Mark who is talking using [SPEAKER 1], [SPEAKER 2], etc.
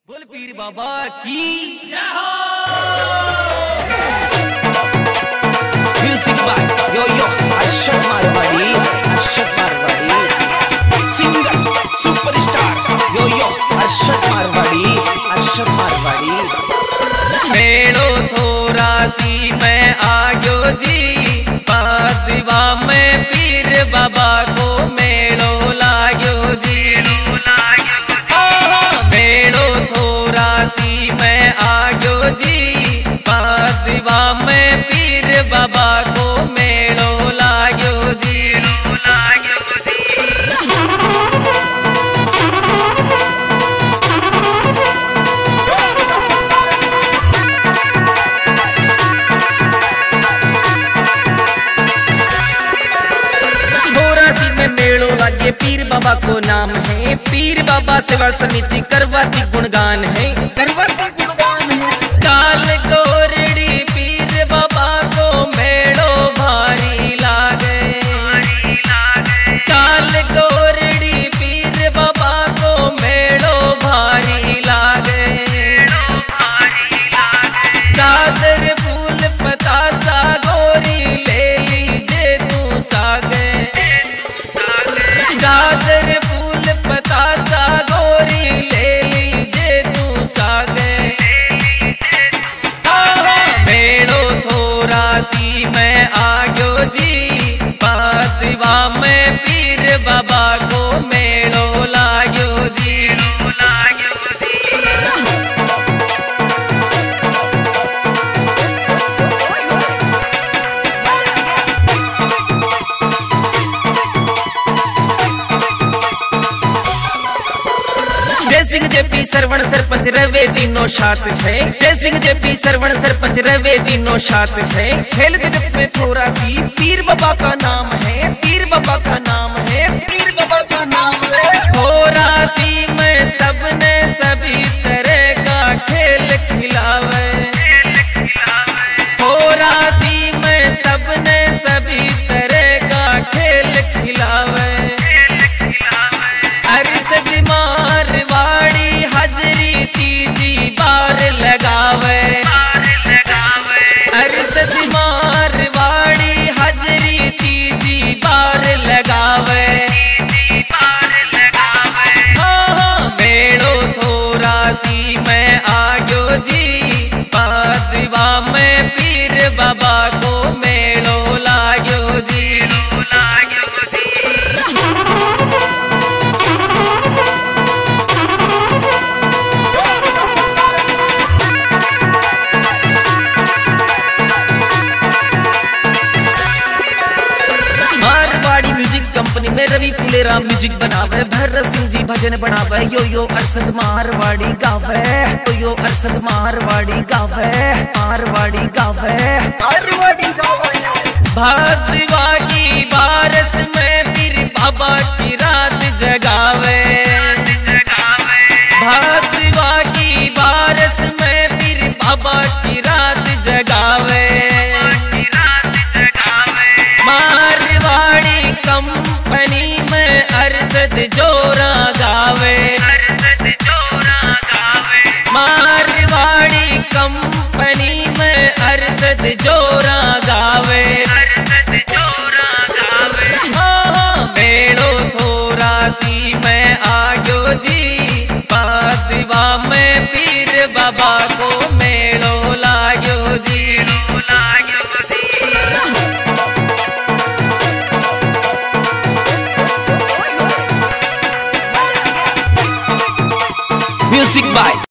[SPEAKER 1] बोल पीर बाबा की जय हो। Music by yo yo Arshad Marwari, Arshad Marwari singer superstar yo yo Arshad Marwari, Arshad Marwari. मेलो थोड़ा सी मैं आयो जी, पादवा में पीर बाबा को मेलो लागो जी। मेलो थोड़ा सी मैं आयो जी, पादवा में पीर बाबा को मेलो लागो जी। मेलो लागे पीर बाबा को नाम है, पीर बाबा सेवा समिति करवाती गुणगान है, करवाती गुणगान है। काल गोरड़ी पीर बाबा को मेलो भारी लागे, काल गोरड़ी पीर बाबा को मेलो भारी लागे। चादर फूल पतासा गोरी ले लीजे तू सागे, चादर फूल पतासा गोरी ले लीजे तू सागे। मेलो थोड़ा सी मैं आयो जी, पादवा में पीर बाबा को मेलो लागो जी। जय सिंह जेपी सरवण सरपंच रवे तीनों साथ है, जय सिंह जेपी सरवण सरपंच रवे तीनों साथ है। खेल जगत में थोड़ा सी पीर बाबा का नाम है, पीर बाबा का नाम है, पीर बाबा का नाम है। थोड़ा सी में सबने सभी तरह का खेल खिलावे, थोड़ा सी में सबने सभी तरह का खेल खिलावे। अरशद मारवाड़ी हाजरी तीजी बार लगावे, अरशद मारवाड़ी हाजरी तीजी बार लगावे। हाँ मेलो थोड़ा सी मैं आयो जी, पादवा में पीर बाबा को मेलो लागो जी। मारवाड़ी म्यूजिक कंपनी में रवि फुलेरा म्यूजिक बनावे, भरत सिंह जी भजन बनावे। यो यो अरशद मारवाड़ी गावे, यो यो अरशद मारवाड़ी गावे, मारवाड़ी गावे, मारवाड़ी गावे। भादवा की बारिश में पीर बाबा की रात जगावे, भादवा की बारिश में पीर बाबा की रात जगावे। मारवाड़ी कंपनी में अरशद जोरा गावे, मारवाड़ी कंपनी में अरशद जोरा गावे। हाँ मेलो थोड़ा सी मैं आयो जी, पादवा में पीर बाबा को मेलो लागो जी। Music by